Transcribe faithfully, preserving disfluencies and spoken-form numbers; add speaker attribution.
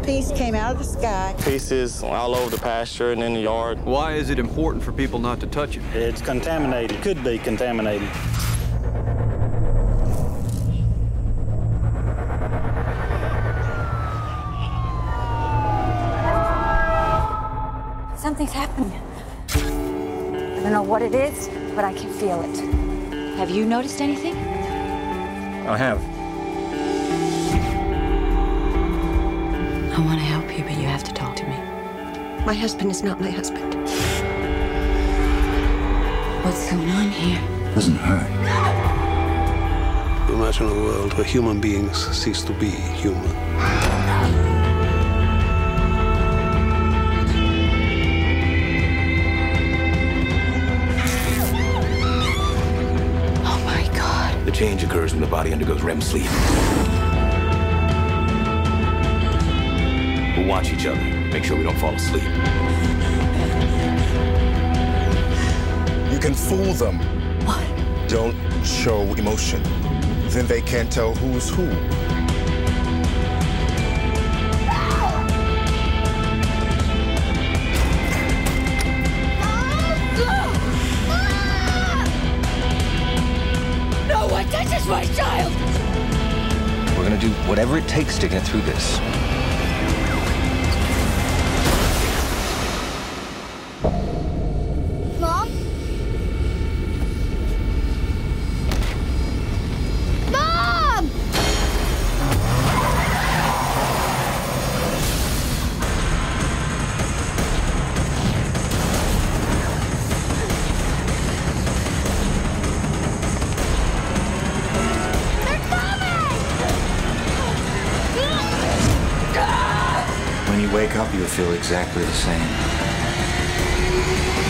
Speaker 1: piece came out of the sky.
Speaker 2: Pieces all over the pasture and in the yard.
Speaker 3: Why is it important for people not to touch it?
Speaker 4: It's contaminated, could be contaminated.
Speaker 5: Something's happening. I don't know what it is, but I can feel it.
Speaker 6: Have you noticed anything?
Speaker 7: I have.
Speaker 6: I want to help you, but you have to talk to me.
Speaker 8: My husband is not my husband.
Speaker 6: What's going on here?
Speaker 7: Doesn't hurt.
Speaker 9: Imagine a world where human beings cease to be human.
Speaker 10: The change occurs when the body undergoes R E M sleep. We'll watch each other, make sure we don't fall asleep.
Speaker 11: You can fool them.
Speaker 6: What?
Speaker 11: Don't show emotion. Then they can't tell who's who.
Speaker 6: This is my child!
Speaker 7: We're gonna do whatever it takes to get through this.
Speaker 12: Mom? Mom!
Speaker 7: When you wake up, you'll feel exactly the same.